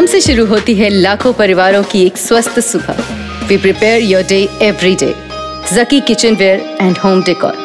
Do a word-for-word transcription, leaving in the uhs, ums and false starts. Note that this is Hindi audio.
हमसे शुरू होती है लाखों परिवारों की एक स्वस्थ सुबह। We prepare your day every day. Zaki kitchenware and home decor.